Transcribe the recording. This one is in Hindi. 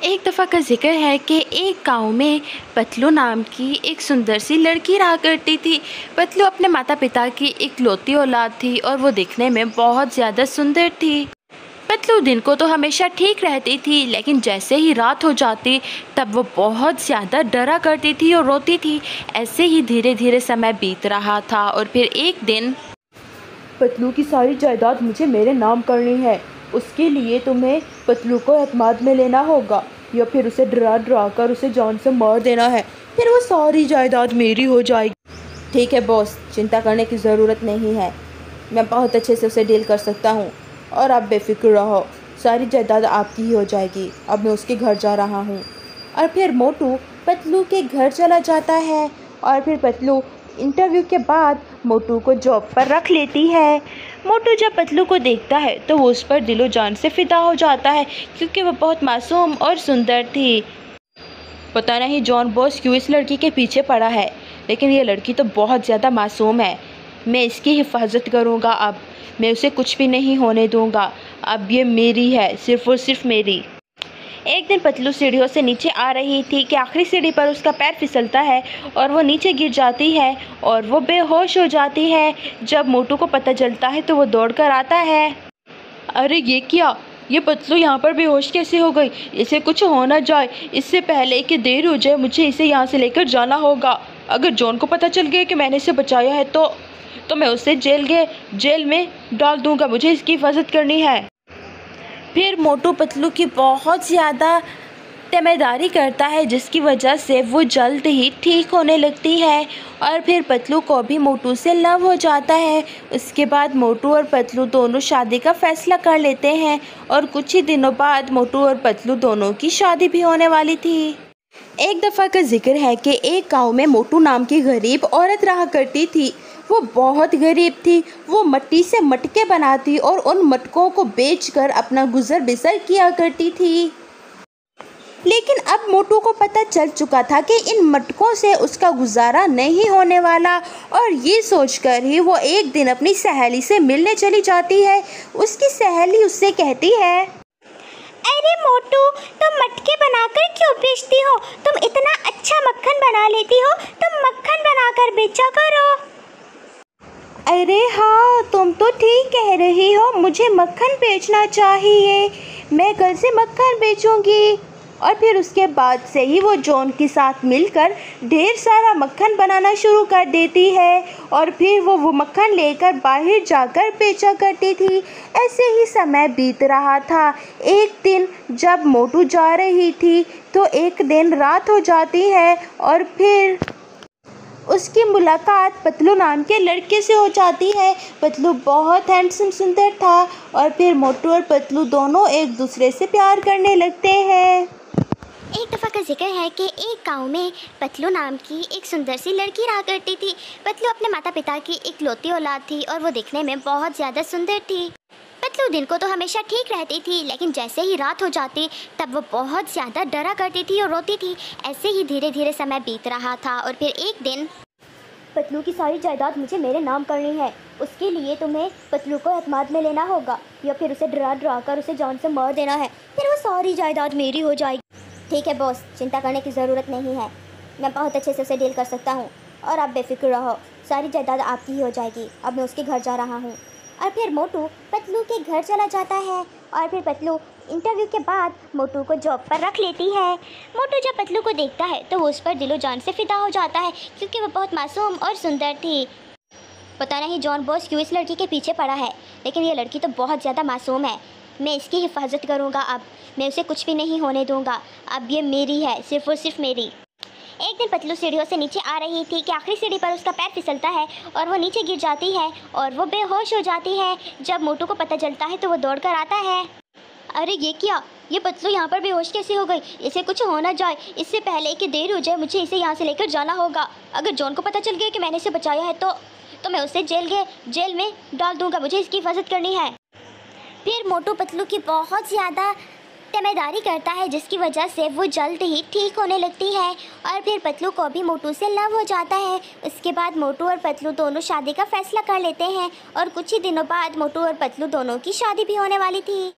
एक दफ़ा का ज़िक्र है कि एक गांव में पतलू नाम की एक सुंदर सी लड़की रहा करती थी। पतलू अपने माता पिता की इकलौती औलाद थी और वो दिखने में बहुत ज़्यादा सुंदर थी। पतलू दिन को तो हमेशा ठीक रहती थी, लेकिन जैसे ही रात हो जाती तब वो बहुत ज़्यादा डरा करती थी और रोती थी। ऐसे ही धीरे धीरे समय बीत रहा था और फिर एक दिन पतलू की सारी जायदाद मुझे मेरे नाम करनी है। उसके लिए तुम्हें पतलू को एतमाद में लेना होगा या फिर उसे डरा डरा कर उसे जान से मार देना है, फिर वो सारी जायदाद मेरी हो जाएगी। ठीक है बॉस, चिंता करने की ज़रूरत नहीं है। मैं बहुत अच्छे से उसे डील कर सकता हूँ और आप बेफिक्र रहो, सारी जायदाद आपकी ही हो जाएगी। अब मैं उसके घर जा रहा हूँ। और फिर मोटू पतलू के घर चला जाता है और फिर पतलू इंटरव्यू के बाद मोटू को जॉब पर रख लेती है। मोटू जब पतलू को देखता है तो वो उस पर दिलो जान से फिदा हो जाता है, क्योंकि वह बहुत मासूम और सुंदर थी। पता नहीं जॉन बॉस क्यों इस लड़की के पीछे पड़ा है, लेकिन ये लड़की तो बहुत ज़्यादा मासूम है। मैं इसकी हिफाजत करूँगा। अब मैं उसे कुछ भी नहीं होने दूँगा। अब ये मेरी है, सिर्फ़ और सिर्फ मेरी। एक दिन पतलू सीढ़ियों से नीचे आ रही थी कि आखिरी सीढ़ी पर उसका पैर फिसलता है और वो नीचे गिर जाती है और वो बेहोश हो जाती है। जब मोटू को पता चलता है तो वो दौड़कर आता है। अरे ये क्या, ये पतलू यहाँ पर बेहोश कैसे हो गई? इसे कुछ हो ना जाए, इससे पहले कि देर हो जाए मुझे इसे यहाँ से लेकर जाना होगा। अगर जॉन को पता चल गया कि मैंने इसे बचाया है तो मैं उसे जेल में डाल दूँगा। मुझे इसकी हिफाजत करनी है। फिर मोटू पतलू की बहुत ज़्यादा तेमेदारी करता है, जिसकी वजह से वो जल्द ही ठीक होने लगती है और फिर पतलू को भी मोटू से लव हो जाता है। उसके बाद मोटू और पतलू दोनों शादी का फैसला कर लेते हैं और कुछ ही दिनों बाद मोटू और पतलू दोनों की शादी भी होने वाली थी। एक दफ़ा का जिक्र है कि एक गांव में मोटू नाम की गरीब औरत रहा करती थी। वो बहुत गरीब थी। वो मिट्टी से मटके बनाती और उन मटकों को बेचकर अपना गुजर बसर किया करती थी। लेकिन अब मोटू को पता चल चुका था कि इन मटकों से उसका गुजारा नहीं होने वाला और ये सोचकर ही वो एक दिन अपनी सहेली से मिलने चली जाती है। उसकी सहेली उससे कहती है, अरे मोटू, तुम मटके बनाकर क्यों बेचती हो? तुम इतना अच्छा मक्खन बना लेती हो, तुम मक्खन बनाकर बेचा करो। अरे हाँ, तुम तो ठीक कह रही हो, मुझे मक्खन बेचना चाहिए। मैं कल से मक्खन बेचूंगी। और फिर उसके बाद से ही वो जॉन के साथ मिलकर ढेर सारा मक्खन बनाना शुरू कर देती है और फिर वो मक्खन लेकर बाहर जाकर बेचा करती थी। ऐसे ही समय बीत रहा था। एक दिन जब मोटू जा रही थी तो एक दिन रात हो जाती है और फिर उसकी मुलाकात पतलू नाम के लड़के से हो जाती है। पतलू बहुत हैंडसम सुंदर था और फिर मोटू और पतलू दोनों एक दूसरे से प्यार करने लगते हैं। एक दफ़ा का जिक्र है कि एक गांव में पतलू नाम की एक सुंदर सी लड़की रहा करती थी। पतलू अपने माता पिता की इकलौती औलाद थी और वो दिखने में बहुत ज़्यादा सुंदर थी। पतलू दिन को तो हमेशा ठीक रहती थी, लेकिन जैसे ही रात हो जाती तब वो बहुत ज़्यादा डरा करती थी और रोती थी। ऐसे ही धीरे धीरे समय बीत रहा था और फिर एक दिन, पतलू की सारी जायदाद मुझे मेरे नाम करनी है। उसके लिए तुम्हें पतलू को एतमाद में लेना होगा या फिर उसे डरा डरा कर उसे जान से मार देना है, फिर वो सारी जायदाद मेरी हो जाएगी। ठीक है बॉस, चिंता करने की ज़रूरत नहीं है। मैं बहुत अच्छे से उसे डील कर सकता हूँ और आप बेफिक्र रहो, सारी जायदाद आपकी ही हो जाएगी। अब मैं उसके घर जा रहा हूँ। और फिर मोटू पतलू के घर चला जाता है और फिर पतलू इंटरव्यू के बाद मोटू को जॉब पर रख लेती है। मोटू जब पतलू को देखता है तो वो उस पर दिलो जान से फिदा हो जाता है, क्योंकि वो बहुत मासूम और सुंदर थी। पता नहीं जॉन बॉस क्यों इस लड़की के पीछे पड़ा है, लेकिन ये लड़की तो बहुत ज़्यादा मासूम है। मैं इसकी हिफाजत करूँगा। अब मैं उसे कुछ भी नहीं होने दूँगा। अब ये मेरी है, सिर्फ़ और सिर्फ मेरी। एक दिन पतलू सीढ़ियों से नीचे आ रही थी कि आखिरी सीढ़ी पर उसका पैर फिसलता है और वो नीचे गिर जाती है और वो बेहोश हो जाती है। जब मोटू को पता चलता है तो वो दौड़कर आता है। अरे ये क्या, ये पतलू यहाँ पर बेहोश कैसे हो गई? इसे कुछ हो ना जाए, इससे पहले कि देर हो जाए मुझे इसे यहाँ से लेकर जाना होगा। अगर जॉन को पता चल गया कि मैंने इसे बचाया है तो मैं उसे जेल में डाल दूँगा। मुझे इसकी हिफाजत करनी है। फिर मोटू पतलू की बहुत ज़्यादा तेमेदारी करता है, जिसकी वजह से वो जल्द ही ठीक होने लगती है और फिर पतलू को भी मोटू से लव हो जाता है। उसके बाद मोटू और पतलू दोनों शादी का फैसला कर लेते हैं और कुछ ही दिनों बाद मोटू और पतलू दोनों की शादी भी होने वाली थी।